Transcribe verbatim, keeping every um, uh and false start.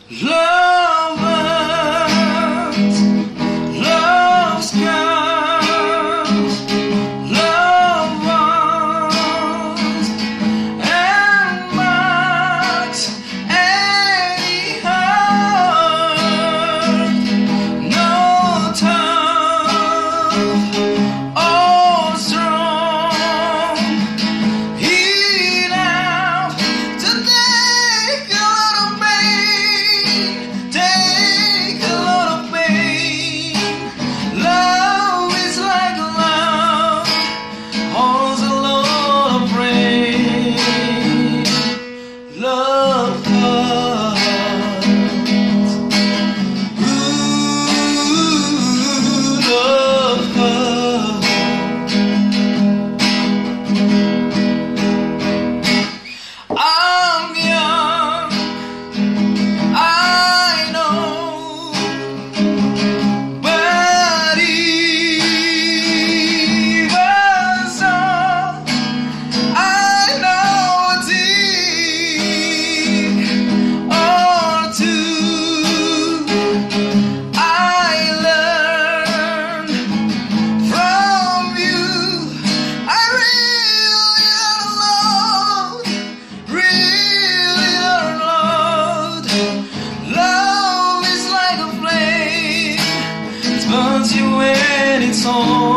Lovers, love scars, love wrongs, and marks any hurt. No tough or strong, heed out to take a little pain, take a little pain. Love is like love, holds a load of rain. Love hurts, ooh, love hurts. I'm young, I know, but even so, I know a thing or two. I learned from you. I really unload, really unload. Love is like a flame, it burns you when it's on.